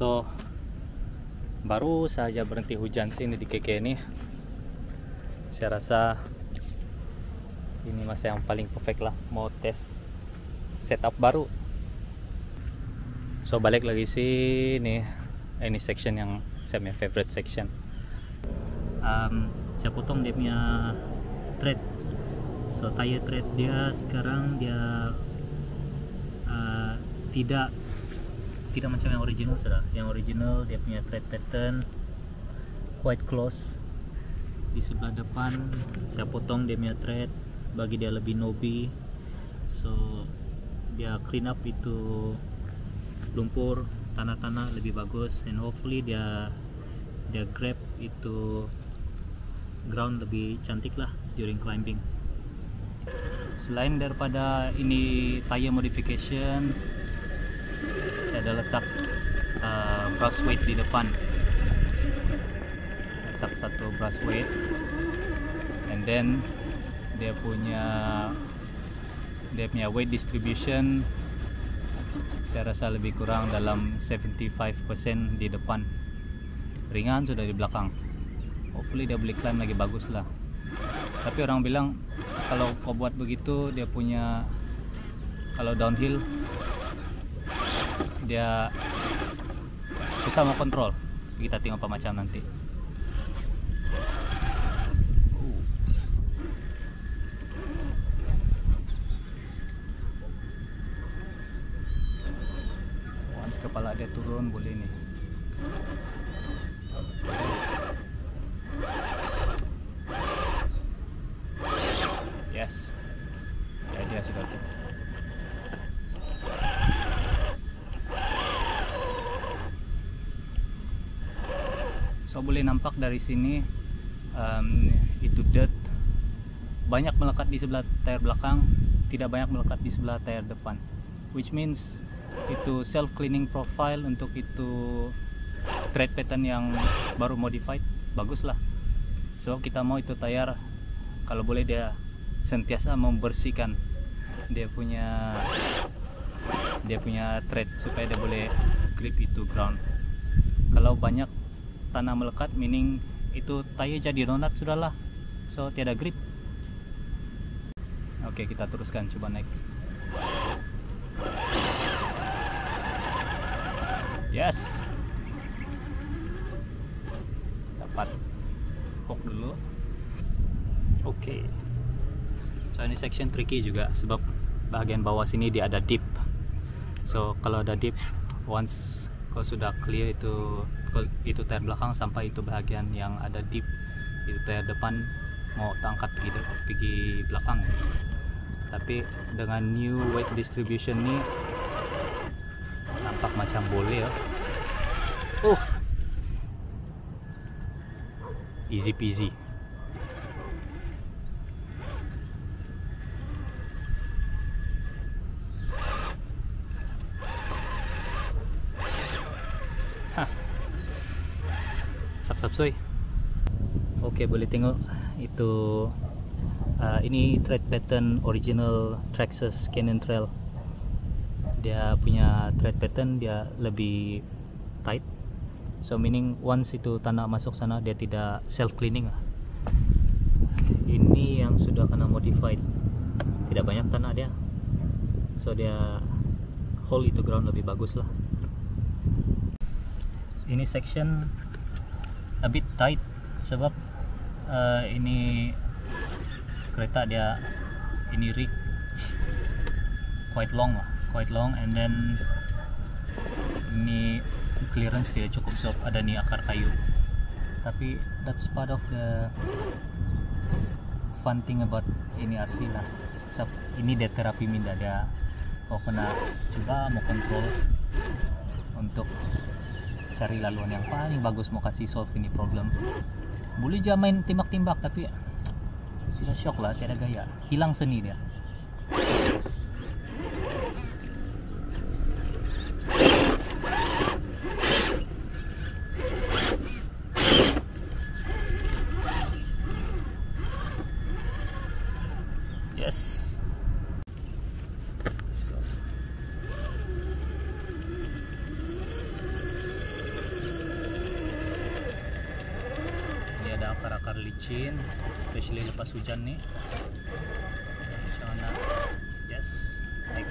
So baru saja berhenti hujan sini di KK ini. Saya rasa ini masa yang paling perfect lah mau tes setup baru. So balik lagi sini, ini section yang saya punya favorite section. Saya potong dia punya thread. So tire thread dia sekarang dia tidak macam yang original sudah. Yang original dia punya thread pattern quite close. Di sebelah depan saya potong dia punya thread bagi dia lebih knobby. So dia clean up itu lumpur, tanah-tanah lebih bagus, and hopefully dia grab itu ground lebih cantik lah during climbing. Selain daripada ini tire modification, saya ada letak brush weight di depan. Letak satu brush weight, and then dia punya weight distribution saya rasa lebih kurang dalam 75% di depan, ringan sudah di belakang. Hopefully dia boleh climb lagi bagus lah. Tapi orang bilang kalau kau buat begitu dia punya, kalau downhill dia susah mau kontrol. Kita tengok apa macam nanti. Once kepala dia turun boleh nih. Yes, ya dia sudah tuh. So boleh nampak dari sini itu dirt banyak melekat di sebelah tayar belakang, tidak banyak melekat di sebelah tayar depan, which means itu self cleaning profile untuk itu tread pattern yang baru modified bagus lah. So kita mau itu tayar kalau boleh dia sentiasa membersihkan dia punya tread supaya dia boleh grip itu ground. Kalau banyak tanah melekat meaning itu tayar jadi donat sudahlah, so tiada grip. Oke, kita teruskan, coba naik. Yes, dapat hook dulu. Oke. So ini section tricky juga sebab bagian bawah sini dia ada dip. So kalau ada dip, once kau sudah clear itu tayar belakang sampai itu bagian yang ada dip, itu tayar depan mau angkat pergi belakang. Tapi dengan new weight distribution nih nampak macam boleh ya. Easy peasy. Sap-sap soy. Oke, boleh tengok itu ini tread pattern original Traxxas Canyon Trail. Dia punya tread pattern dia lebih tight, so meaning once itu tanah masuk sana dia tidak self cleaning lah. Ini yang sudah kena modified, tidak banyak tanah dia, so dia hold itu ground lebih bagus lah. Ini section a bit tight sebab ini kereta dia ini rig quite long, and then ini clearance dia cukup soft, ada nih akar kayu. Tapi that's part of the fun thing about ini RC lah. So, ini dia terapi minda, dia mau kena coba mau kontrol untuk cari laluan yang paling bagus, mau kasih solve ini problem. Boleh aja main timbak-timbak tapi tidak shock lah, tiada gaya, hilang seni dia. Yes. Let's go. licin, especially lepas hujan nih. Macam mana? Yes, naik.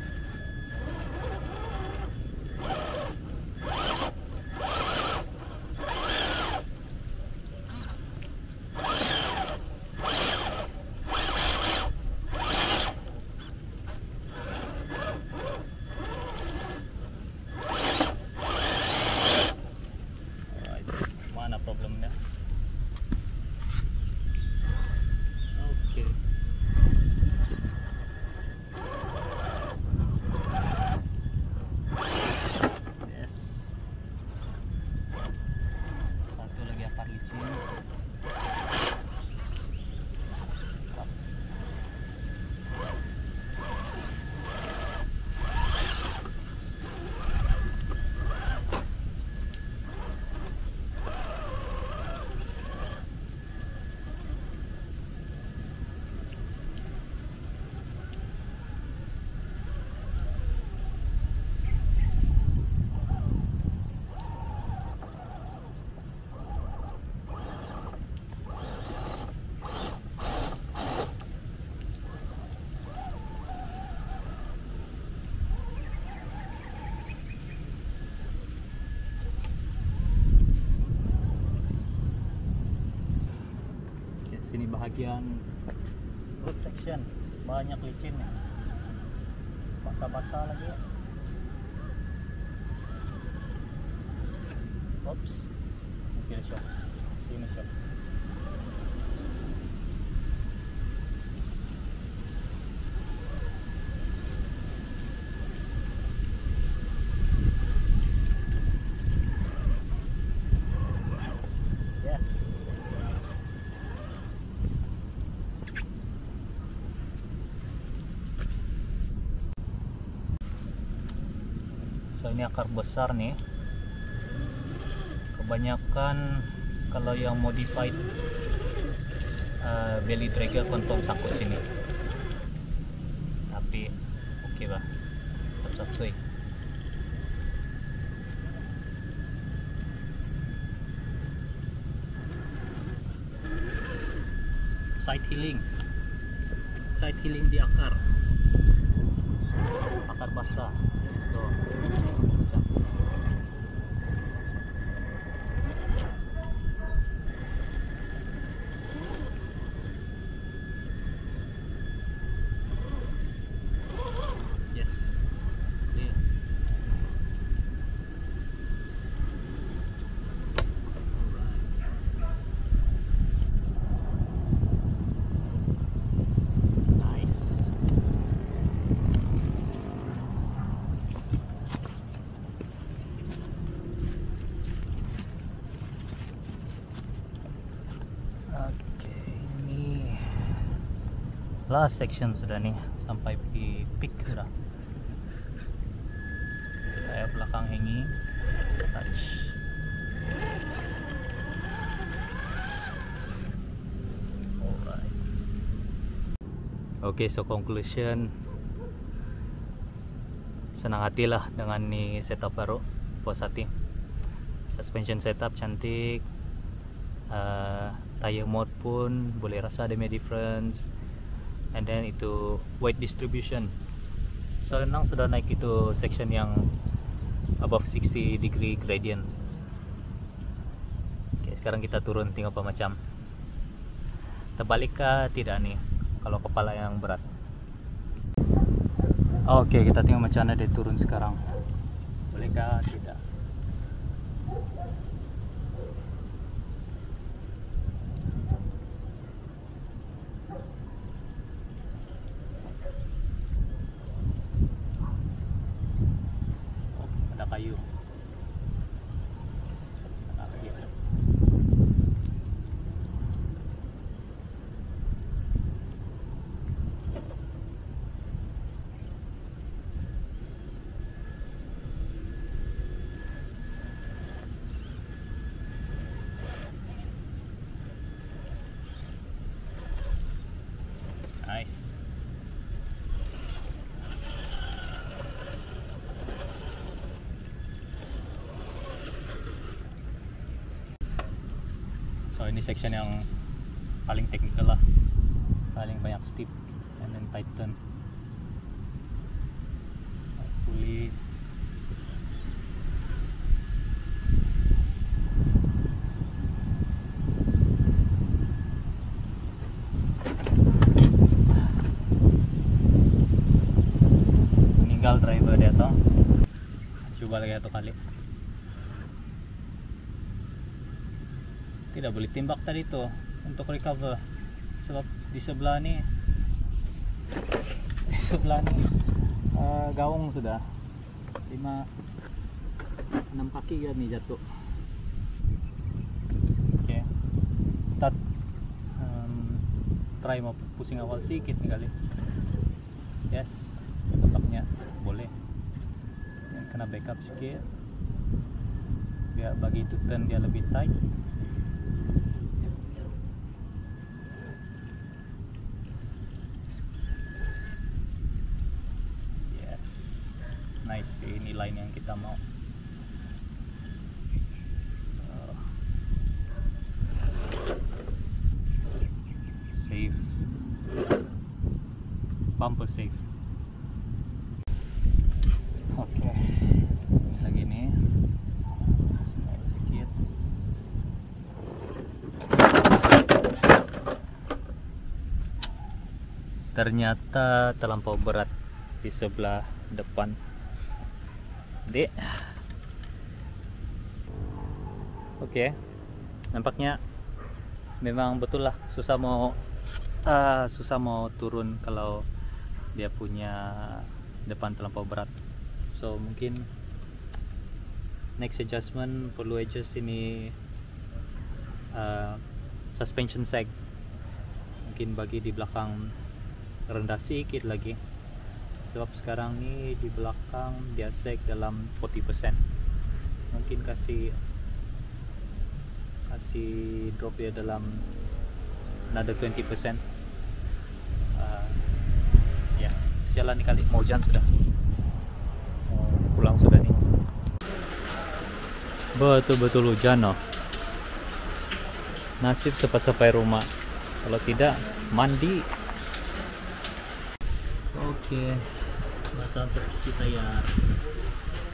Mana problemnya? Oke. Yes. Satu lagi akar licin. Sini bahagian root section banyak licinnya, basah-basah lagi. Oops, mungkin shock. Sini shock. So ini akar besar nih. Kebanyakan kalau yang modified belly dragger confirm sangkut sini. Tapi oke bah, tetap sesuai. Side healing di akar basah. Let's go. Yes. Yeah. Last section sudah nih, sampai di peak sudah. Saya belakang hanging touch. Alright. Okay, so conclusion, senang hati lah dengan nih setup baru Fossati. Suspension setup cantik, tire mode pun boleh rasa ada difference. And then itu weight distribution. So Renang sudah naik itu section yang above 60 degree gradient. Oke, sekarang kita turun, tengok apa macam terbalik kah tidak nih kalau kepala yang berat. Oke, kita tengok macam mana dia turun sekarang, boleh kah tidak. Kayu. Nice. So ini section yang paling teknikal lah, paling banyak step, and then tighten fully. Meninggal driver dia tuh, coba lagi satu kali. Tidak boleh timbak tadi tuh untuk recover, sebab di sebelah nih gaung sudah 5-6 kaki kan nih jatuh. Oke, kita try mau pusing awal sedikit nih kali. Yes, tampaknya boleh. Yang kena backup sedikit biar bagi itu turn dia lebih tight. Nice, ini line yang kita mau. So, safe, bumper safe. Oke, ini lagi nih, sedikit. Ternyata terlampau berat di sebelah depan. Dek. Oke, nampaknya memang betul lah susah mau turun kalau dia punya depan terlampau berat. So mungkin next adjustment perlu adjust ini suspension sag, mungkin bagi di belakang rendah sedikit lagi. Sebab sekarang nih di belakang dia sag dalam 40%. Mungkin kasih drop ya dalam another 20%. Ya, jalan nih kali, mau hujan sudah. Mau pulang sudah nih. Betul-betul hujan loh. Nasib cepat sampai rumah. Kalau tidak mandi. Oke, masa untuk cuci tayar.